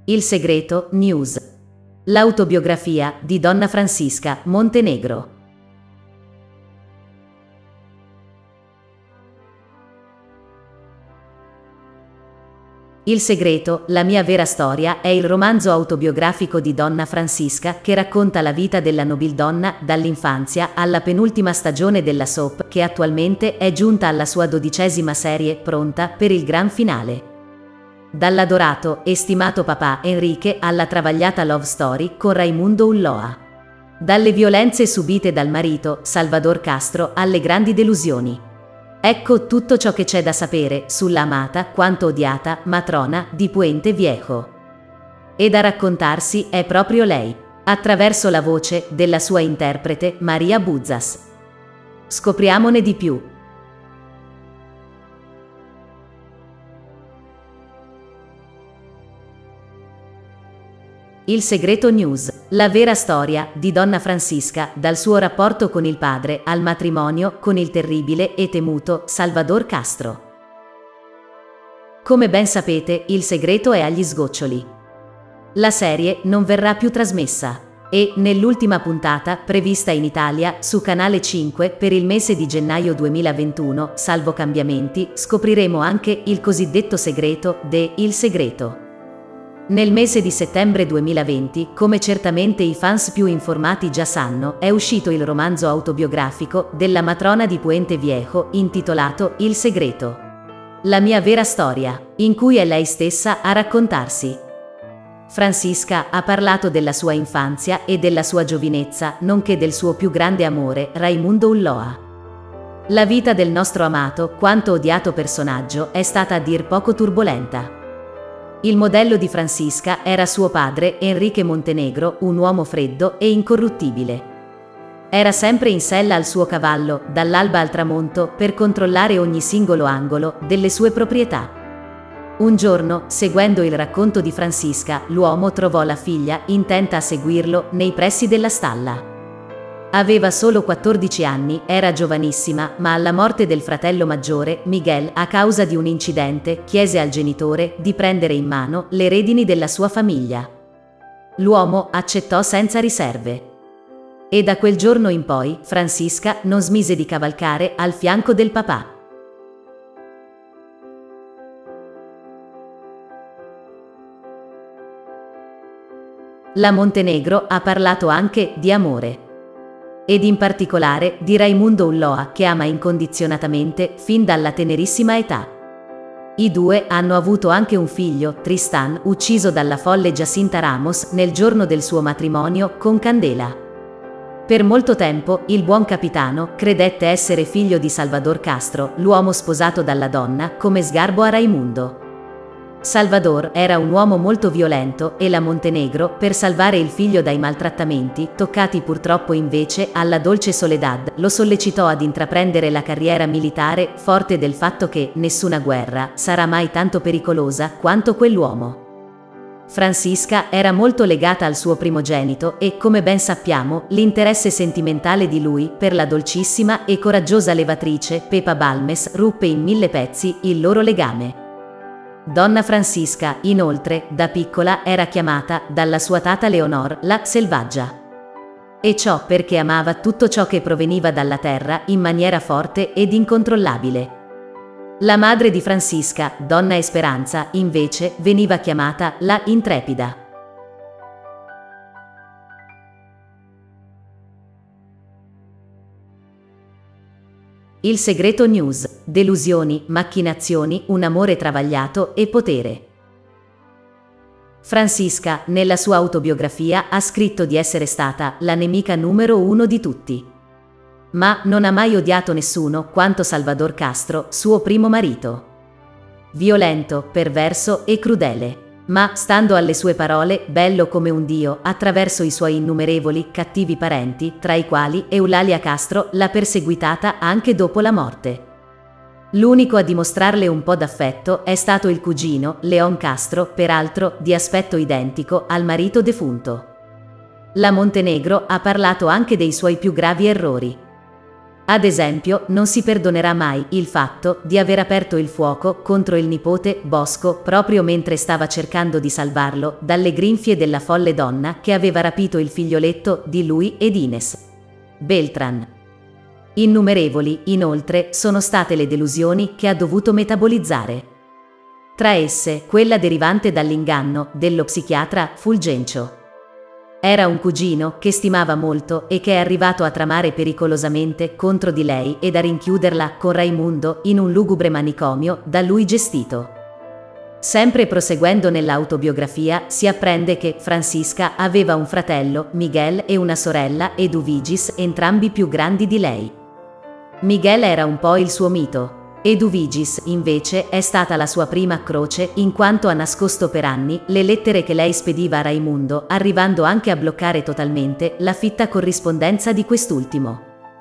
Il segreto News. L'autobiografia di Donna Francisca Montenegro. Il segreto, la mia vera storia, è il romanzo autobiografico di Donna Francisca che racconta la vita della nobildonna dall'infanzia alla penultima stagione della soap che attualmente è giunta alla sua 12ª serie pronta per il gran finale. Dall'adorato e stimato papà Enrique alla travagliata love story con Raimundo Ulloa. Dalle violenze subite dal marito Salvador Castro alle grandi delusioni. Ecco tutto ciò che c'è da sapere sulla amata quanto odiata matrona di Puente Viejo. E da raccontarsi è proprio lei, attraverso la voce della sua interprete Maria Buzzas. Scopriamone di più. Il segreto News, la vera storia di Donna Francisca dal suo rapporto con il padre al matrimonio con il terribile e temuto Salvador Castro. Come ben sapete, il segreto è agli sgoccioli. La serie non verrà più trasmessa e, nell'ultima puntata prevista in Italia su Canale 5 per il mese di gennaio 2021, salvo cambiamenti, scopriremo anche il cosiddetto segreto de Il segreto. Nel mese di settembre 2020, come certamente i fans più informati già sanno, è uscito il romanzo autobiografico della matrona di Puente Viejo intitolato Il segreto. La mia vera storia, in cui è lei stessa a raccontarsi. Francisca ha parlato della sua infanzia e della sua giovinezza, nonché del suo più grande amore, Raimundo Ulloa. La vita del nostro amato, quanto odiato personaggio, è stata a dir poco turbolenta. Il modello di Francisca era suo padre, Enrique Montenegro, un uomo freddo e incorruttibile. Era sempre in sella al suo cavallo, dall'alba al tramonto, per controllare ogni singolo angolo delle sue proprietà. Un giorno, seguendo il racconto di Francisca, l'uomo trovò la figlia, intenta a seguirlo, nei pressi della stalla. Aveva solo 14 anni, era giovanissima, ma alla morte del fratello maggiore, Miguel, a causa di un incidente, chiese al genitore di prendere in mano le redini della sua famiglia. L'uomo accettò senza riserve. E da quel giorno in poi, Francisca non smise di cavalcare al fianco del papà. La Montenegro ha parlato anche di amore. Ed in particolare di Raimundo Ulloa, che ama incondizionatamente fin dalla tenerissima età. I due hanno avuto anche un figlio, Tristan, ucciso dalla folle Jacinta Ramos nel giorno del suo matrimonio con Candela. Per molto tempo il buon capitano credette essere figlio di Salvador Castro, l'uomo sposato dalla donna, come sgarbo a Raimundo. Salvador era un uomo molto violento e la Montenegro, per salvare il figlio dai maltrattamenti, toccati purtroppo invece alla dolce Soledad, lo sollecitò ad intraprendere la carriera militare, forte del fatto che nessuna guerra sarà mai tanto pericolosa quanto quell'uomo. Francisca era molto legata al suo primogenito e, come ben sappiamo, l'interesse sentimentale di lui per la dolcissima e coraggiosa levatrice Pepa Balmes ruppe in 1000 pezzi il loro legame. Donna Francisca, inoltre, da piccola era chiamata dalla sua tata Leonor la selvaggia. E ciò perché amava tutto ciò che proveniva dalla terra in maniera forte ed incontrollabile. La madre di Francisca, Donna Esperanza, invece, veniva chiamata la intrepida. Il segreto News, delusioni, macchinazioni, un amore travagliato e potere. Francisca, nella sua autobiografia, ha scritto di essere stata la nemica numero 1 di tutti. Ma non ha mai odiato nessuno quanto Salvador Castro, suo primo marito. Violento, perverso e crudele. Ma, stando alle sue parole, bello come un dio, attraverso i suoi innumerevoli cattivi parenti, tra i quali Eulalia Castro l'ha perseguitata anche dopo la morte. L'unico a dimostrarle un po' d'affetto è stato il cugino, Leon Castro, peraltro di aspetto identico al marito defunto. La Montenegro ha parlato anche dei suoi più gravi errori. Ad esempio, non si perdonerà mai il fatto di aver aperto il fuoco contro il nipote Bosco proprio mentre stava cercando di salvarlo dalle grinfie della folle donna che aveva rapito il figlioletto di lui ed Ines. Beltran. Innumerevoli, inoltre, sono state le delusioni che ha dovuto metabolizzare. Tra esse, quella derivante dall'inganno dello psichiatra Fulgencio. Era un cugino che stimava molto e che è arrivato a tramare pericolosamente contro di lei ed a rinchiuderla con Raimundo in un lugubre manicomio da lui gestito. Sempre proseguendo nell'autobiografia, si apprende che Francisca aveva un fratello, Miguel, e una sorella, Eduvigis, entrambi più grandi di lei. Miguel era un po' il suo mito. Eduvigis, invece, è stata la sua prima croce in quanto ha nascosto per anni le lettere che lei spediva a Raimundo, arrivando anche a bloccare totalmente la fitta corrispondenza di quest'ultimo.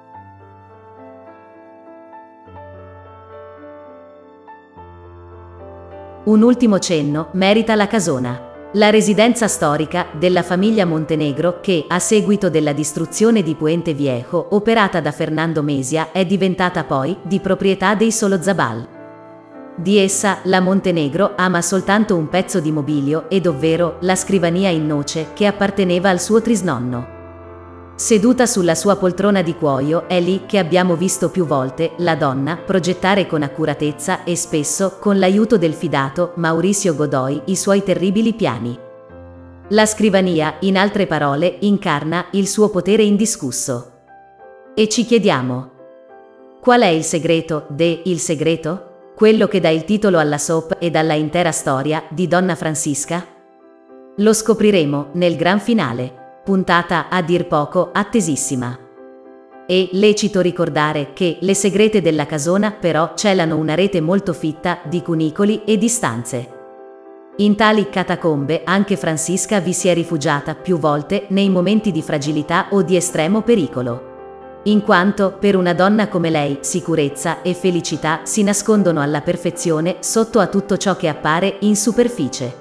Un ultimo cenno merita la casona. La residenza storica della famiglia Montenegro che, a seguito della distruzione di Puente Viejo operata da Fernando Mesia, è diventata poi di proprietà dei Solozabal. Di essa, la Montenegro ama soltanto un pezzo di mobilio ed ovvero la scrivania in noce che apparteneva al suo trisnonno. Seduta sulla sua poltrona di cuoio, è lì che abbiamo visto più volte la donna progettare con accuratezza e spesso con l'aiuto del fidato Mauricio Godoy i suoi terribili piani. La scrivania, in altre parole, incarna il suo potere indiscusso. E ci chiediamo: qual è il segreto Il segreto? Quello che dà il titolo alla soap e alla intera storia di Donna Francisca? Lo scopriremo nel gran finale. Puntata a dir poco attesissima. È lecito ricordare che le segrete della casona però celano una rete molto fitta di cunicoli e di stanze. In tali catacombe anche Francisca vi si è rifugiata più volte nei momenti di fragilità o di estremo pericolo. In quanto, per una donna come lei, sicurezza e felicità si nascondono alla perfezione sotto a tutto ciò che appare in superficie.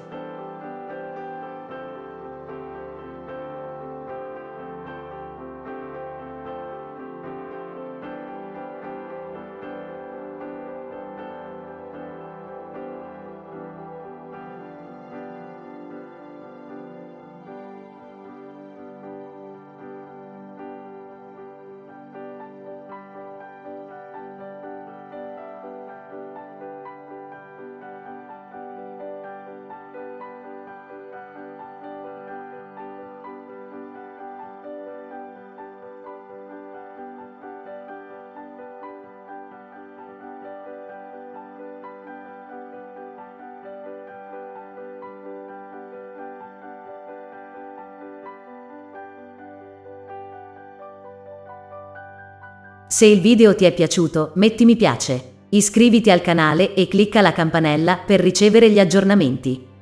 Se il video ti è piaciuto, metti mi piace, iscriviti al canale e clicca la campanella per ricevere gli aggiornamenti.